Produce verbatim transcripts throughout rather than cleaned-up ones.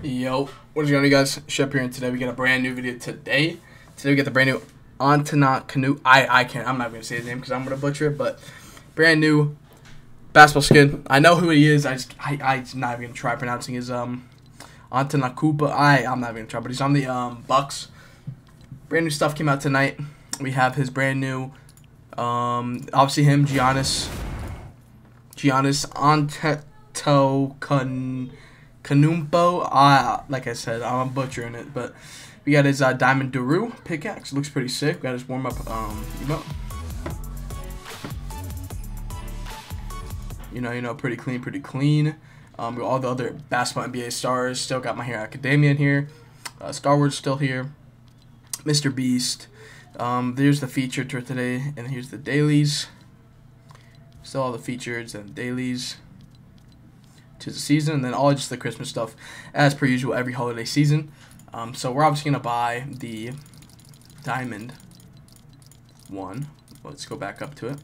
Yo, what is going on, you guys? Shep here, and today we got a brand new video. Today, today we get the brand new Antetokounmpo Canoe. I I can't. I'm not gonna say his name because I'm gonna butcher it. But brand new basketball skin. I know who he is. I just I I'm not even gonna try pronouncing his um Antetokounmpo. I I'm not even gonna try. But he's on the um Bucks. Brand new stuff came out tonight. We have his brand new um obviously him Giannis Giannis Antetokounmpo. Kanumpo, uh, like I said, I'm butchering it, but we got his uh, Diamond Daru pickaxe. Looks pretty sick. We got his warm up um, emote. You know, you know, pretty clean, pretty clean. Um, all the other basketball N B A stars. Still got My Hero Academia in here. Uh, Star Wars still here. Mister Beast. Um, there's the feature for today, and here's the dailies. Still all the features and dailies to the season, and then all just the Christmas stuff as per usual every holiday season. Um, so we're obviously gonna buy the diamond one. Let's go back up to it.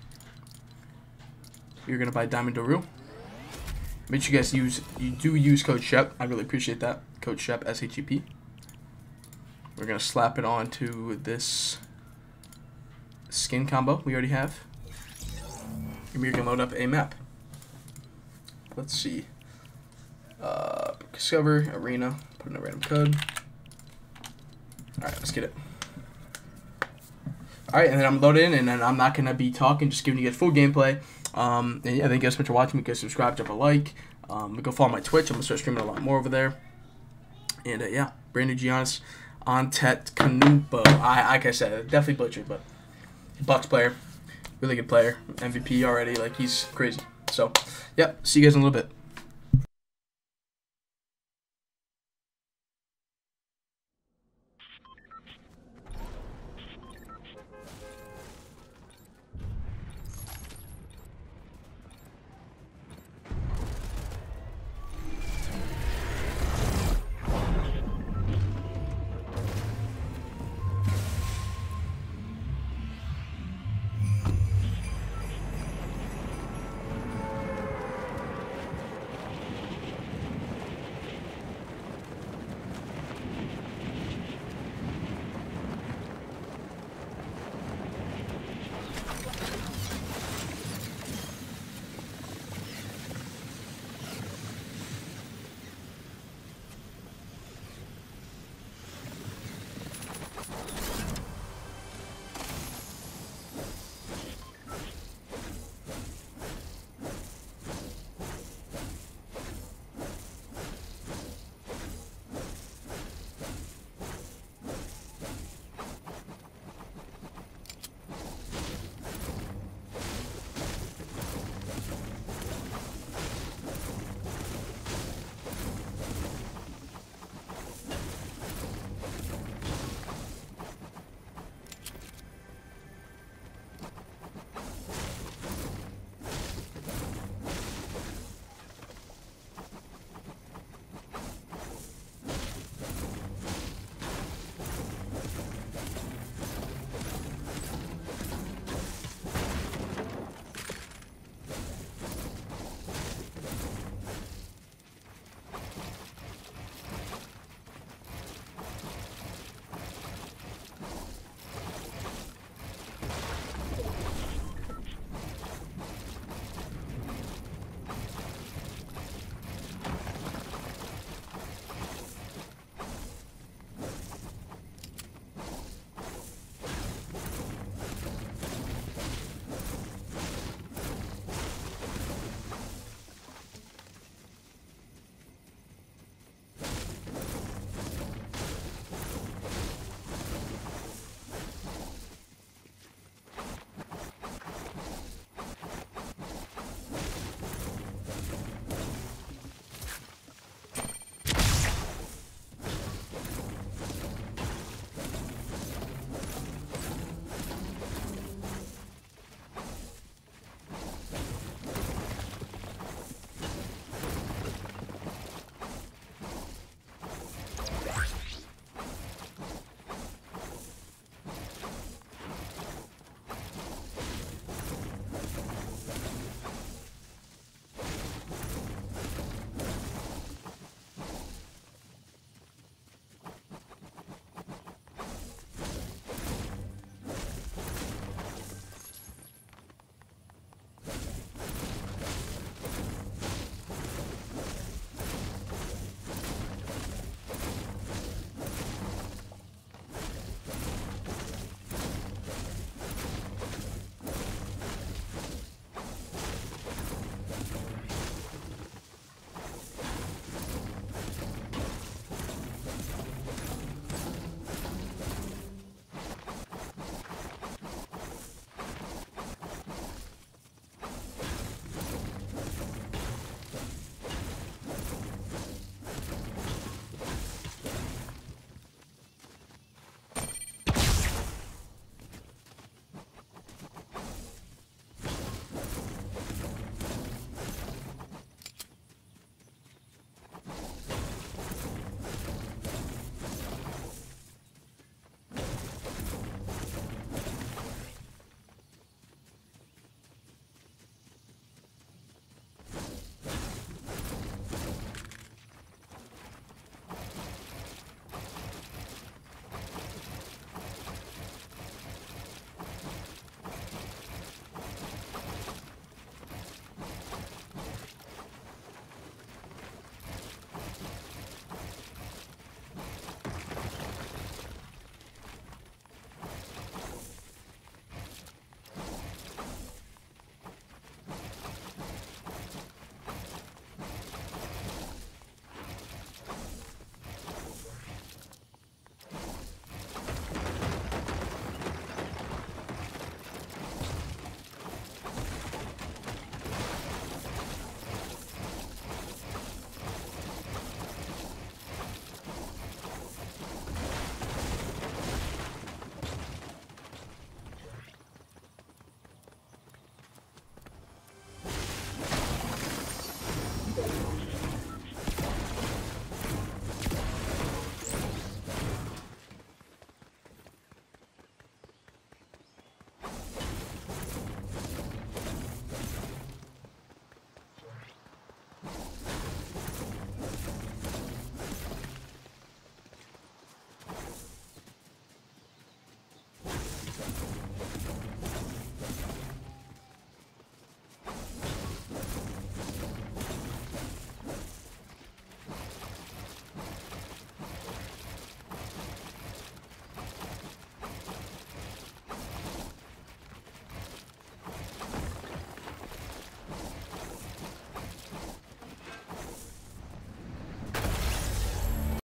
You're gonna buy Diamond Daru. Make sure you guys use you do use code Shep. I really appreciate that. Code Shep, S H E P. We're gonna slap it onto this skin combo we already have. And we're gonna load up a map. Let's see. Uh, discover, arena, put in a random code. Alright, let's get it. Alright, and then I'm loaded in, and then I'm not going to be talking, just giving you guys full gameplay. Um, and yeah, thank you guys so much for watching. Make sure you guys subscribe, drop a like. Um, go follow my Twitch. I'm going to start streaming a lot more over there. And uh, yeah, brand new Giannis Antetokounmpo. I, like I said, definitely butchered, but Bucks player. Really good player. M V P already. Like, he's crazy. So, yeah, see you guys in a little bit.